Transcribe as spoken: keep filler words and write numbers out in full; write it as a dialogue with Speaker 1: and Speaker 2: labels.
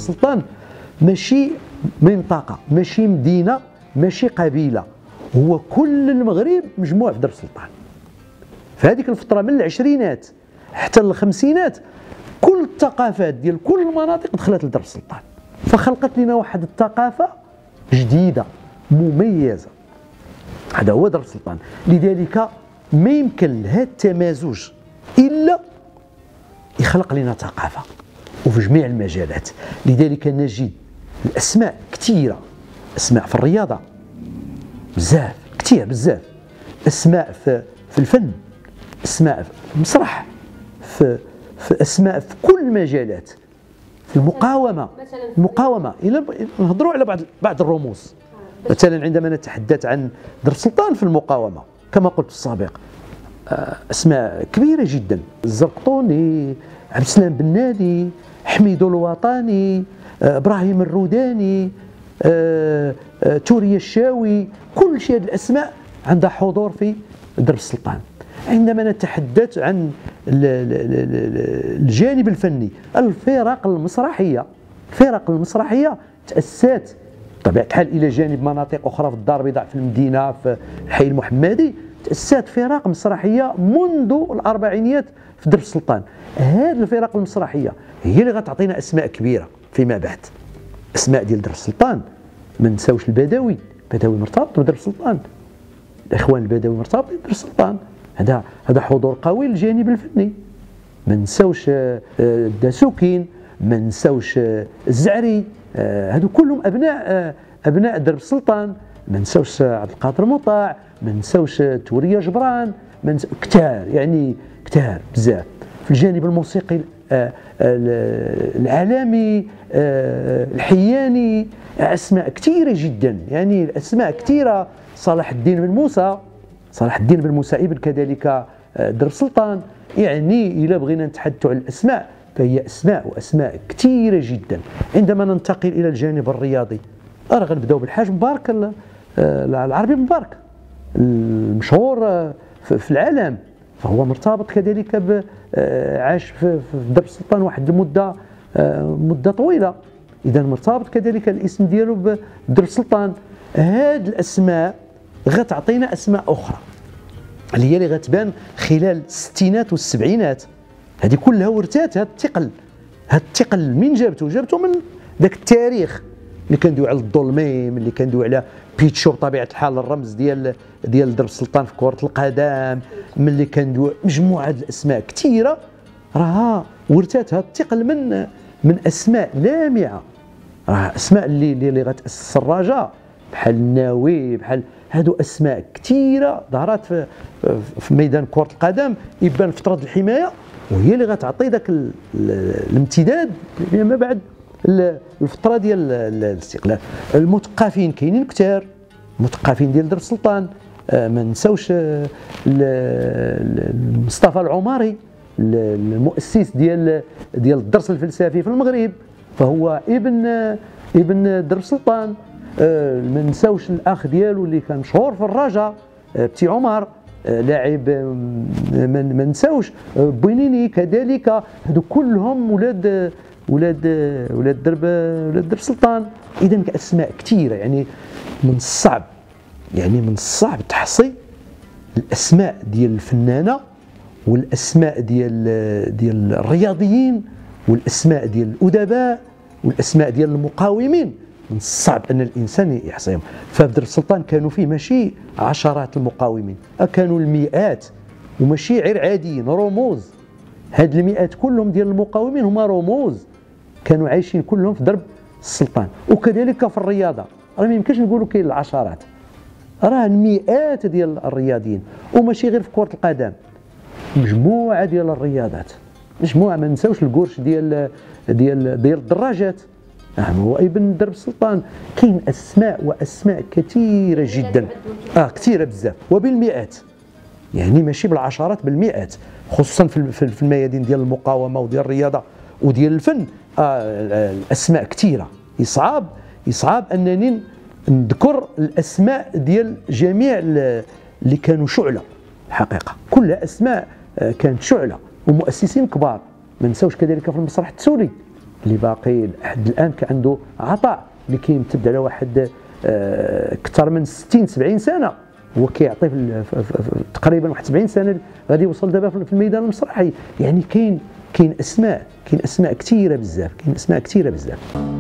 Speaker 1: السلطان ماشي منطقه، ماشي مدينه، ماشي قبيله، هو كل المغرب مجموع في درب السلطان. في هذيك الفتره من العشرينات حتى الخمسينات كل الثقافات ديال كل المناطق دخلت لدرب السلطان، فخلقت لنا واحد الثقافه جديده مميزه. هذا هو درب السلطان. لذلك ما يمكن لهذا التمازج الا يخلق لنا ثقافه وفي جميع المجالات. لذلك نجد الاسماء كثيره، اسماء في الرياضه بزاف كثير بزاف، اسماء في في الفن، اسماء في المسرح، في في اسماء في كل المجالات، في المقاومه المقاومه الى نهضروا على بعض بعض الرموز. مثلا عندما نتحدث عن درب السلطان في المقاومه كما قلت في السابق اسماء كبيره جدا، الزرقطوني، عبد السلام بن نادي، حميدو الوطني، ابراهيم الروداني، توريا الشاوي، كل شيء هذه الاسماء عندها حضور في درب السلطان. عندما نتحدث عن الجانب الفني، الفرق المسرحيه الفرق المسرحيه تاسست بطبيعه الحال الى جانب مناطق اخرى في الدار البيضاء في المدينه في الحي المحمدي، تاسست فرق مسرحيه منذ الاربعينيات في درب السلطان. هذه الفرق المسرحيه هي اللي غتعطينا اسماء كبيره فيما بعد، اسماء ديال درب السلطان. ما نساوش البدوي، البدوي مرتبط بدرب السلطان، الاخوان البدوي مرتبط بدرب السلطان، هذا هذا حضور قوي للجانب الفني. ما نساوش الداسوكين، ما نساوش الزعري، هذو كلهم ابناء ابناء درب السلطان. ما نساوش عبد القادر مطاع، ما نساوش توريا جبران، ما نساوش كتار، يعني كتار بزاف. في الجانب الموسيقي العالمي الحياني اسماء كثيره جدا، يعني الاسماء كثيره. صلاح الدين بن موسى صلاح الدين بن موسى ابن كذلك درب السلطان. يعني الى بغينا نتحدثوا عن الاسماء فهي اسماء واسماء كثيره جدا. عندما ننتقل الى الجانب الرياضي راه غنبداو بالحاج مبارك العربي مبارك المشهور في العالم، فهو مرتبط كذلك ب عاش في درب السلطان واحد المده مده طويله، اذا مرتبط كذلك الاسم ديالو بدرب السلطان. هاد الاسماء غتعطينا اسماء اخرى اللي هي اللي غتبان خلال الستينات والسبعينات. هذه كلها ورثات هذا الثقل. هذا الثقل من جابته؟ جابته من ذاك التاريخ اللي كندوي على الظلميم، اللي كندوي على بيتشو بطبيعه الحال الرمز ديال ديال درب السلطان في كره القدم، ملي كندوي مجموعه الاسماء كثيره راها ورثات هذا الثقل من من اسماء لامعه. راه اسماء اللي اللي غتاسس الرجاء بحال الناوي، بحال هادو اسماء كثيره ظهرت في في ميدان كره القدم يبان فتره الحمايه، وهي اللي غتعطي ذاك الامتداد فيما بعد الفتره ديال الاستقلال. المثقفين كاينين كثار، المثقفين ديال درب السلطان. ما نساوش مصطفى العماري المؤسس ديال ديال الدرس الفلسفي في المغرب، فهو ابن ابن درب السلطان. ما نساوش الاخ ديالو اللي كان مشهور في الرجاء بتي عمر لاعب، ما نساوش بوينيني كذلك. هذو كلهم ولاد ولاد ولاد درب ولاد درب السلطان. اذا اسماء كثيره، يعني من الصعب يعني من الصعب تحصي الاسماء ديال الفنانه والاسماء ديال ديال الرياضيين والاسماء ديال الادباء والاسماء ديال المقاومين. من الصعب ان الانسان يحصيهم. ففي درب السلطان كانوا فيه ماشي عشرات المقاومين، كانوا المئات، وماشي غير عاديين، رموز. هاد المئات كلهم ديال المقاومين هما رموز كانوا عايشين كلهم في درب السلطان. وكذلك في الرياضه راه ما يمكنش نقولوا كاين العشرات، راه المئات ديال الرياضيين، وماشي غير في كره القدم، مجموعه ديال الرياضات، مجموعه. ما نساوش القرش ديال ديال ديال الدراجات، نعم هو ابن درب السلطان. كاين اسماء واسماء كثيره جدا، اه كثيره بزاف وبالمئات، يعني ماشي بالعشرات بالمئات، خصوصا في في الميادين ديال المقاومه وديال الرياضه وديال الفن. آه الاسماء كثيره، يصعب يصعب انني نذكر الاسماء ديال جميع اللي كانوا شعله. الحقيقه كلها اسماء كانت شعله ومؤسسين كبار. ما نساوش كذلك في المسرح التسولي، اللي باقي لحد الان كان عنده عطاء اللي كيمتد على واحد اكثر من ستين سبعين سنه، هو كيعطي تقريبا واحد سبعين سنه غادي يوصل دابا في الميدان المسرحي. يعني كاين كاين اسماء كاين اسماء كثيره بزاف كاين اسماء كثيره بزاف